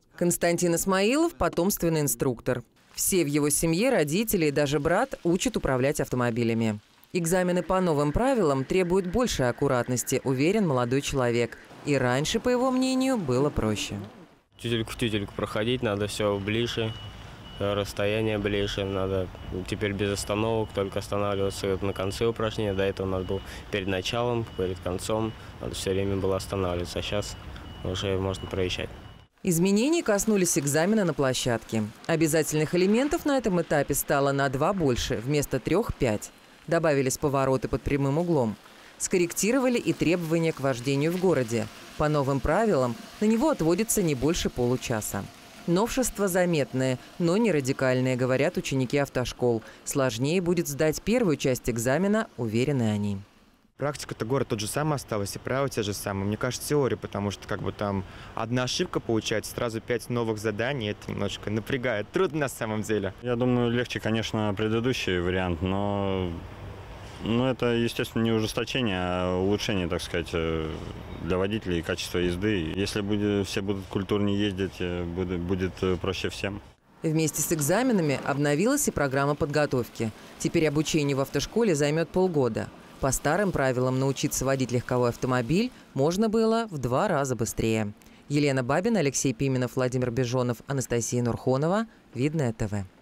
Константин Исмаилов – потомственный инструктор. Все в его семье, родители и даже брат учат управлять автомобилями. Экзамены по новым правилам требуют большей аккуратности, уверен молодой человек. И раньше, по его мнению, было проще. Тютельку в тютельку проходить надо, все ближе, расстояние ближе. Надо теперь без остановок, только останавливаться на конце упражнения. До этого надо было перед началом, перед концом. Надо все время было останавливаться, а сейчас уже можно проезжать. Изменений коснулись экзамена на площадке. Обязательных элементов на этом этапе стало на 2 больше, вместо 3 – 5. Добавились повороты под прямым углом. Скорректировали и требования к вождению в городе. По новым правилам на него отводится не больше получаса. Новшества заметные, но не радикальные, говорят ученики автошкол. Сложнее будет сдать первую часть экзамена, уверены они. Практика-то город тот же самый осталась, и правила те же самые. Мне кажется, теория, потому что там одна ошибка получается, сразу 5 новых заданий, это немножко напрягает. Трудно на самом деле. Я думаю, легче, конечно, предыдущий вариант, но это, естественно, не ужесточение, а улучшение, так сказать, для водителей и качества езды. Если все будут культурнее ездить, будет проще всем. Вместе с экзаменами обновилась и программа подготовки. Теперь обучение в автошколе займет полгода. По старым правилам научиться водить легковой автомобиль можно было в 2 раза быстрее. Елена Бабина, Алексей Пименов, Владимир Бежонов, Анастасия Нурхонова. Видное ТВ.